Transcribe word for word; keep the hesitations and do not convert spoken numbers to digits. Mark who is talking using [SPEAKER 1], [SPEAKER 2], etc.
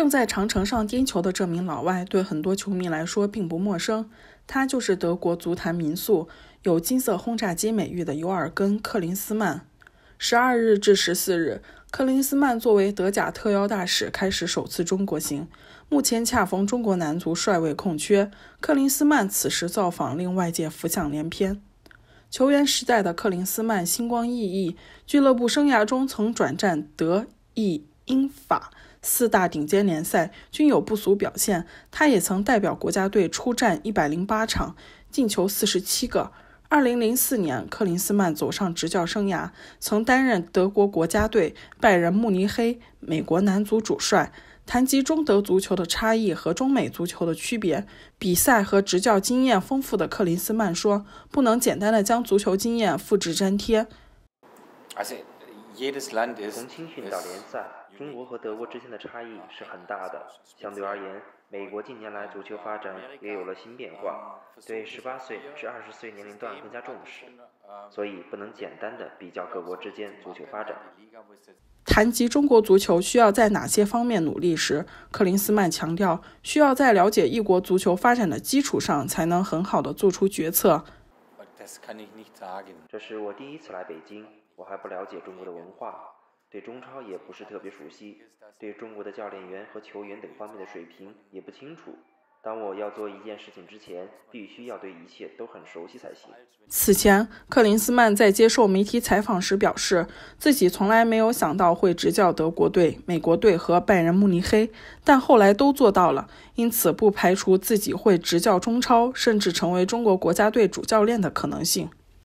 [SPEAKER 1] 正在长城上颠球的这名老外对很多球迷来说并不陌生，他就是德国足坛名宿，有金色轰炸机美誉的尤尔根·克林斯曼。十二日至十四日，克林斯曼作为德甲特邀大使开始首次中国行，目前恰逢中国男足帅位空缺，克林斯曼此时造访令外界浮想联翩。球员时代的克林斯曼星光熠熠，俱乐部生涯中曾转战德、意、英、法四大顶尖联赛，均有不俗表现。他也曾代表国家队出战一百零八场，进球四十七个。二零零四年，克林斯曼走上执教生涯，曾担任德国国家队、拜仁慕尼黑、美国男足主帅。谈及中德足球的差异和中美足球的区别，比赛和执教经验丰富的克林斯曼说，不能简单的将足球经验复制粘贴。
[SPEAKER 2] 从青训到联赛，中国和德国之间的差异是很大的。相对而言，美国近年来足球发展也有了新变化，对十八岁至二十岁年龄段更加重视，所以不能简单的比较各国之间足球发展。
[SPEAKER 1] 谈及中国足球需要在哪些方面努力时，克林斯曼强调，需要在了解一国足球发展的基础上，才能很好的做出决策。
[SPEAKER 2] 这是我第一次来北京，我还不了解中国的文化，对中超也不是特别熟悉，对中国的教练员和球员等方面的水平也不清楚。当我要做一件事情之前，必须要对一切都很熟悉才行。
[SPEAKER 1] 此前，克林斯曼在接受媒体采访时表示，自己从来没有想到会执教德国队、美国队和拜仁慕尼黑，但后来都做到了，因此不排除自己会执教中超，甚至成为中国国家队主教练的可能性。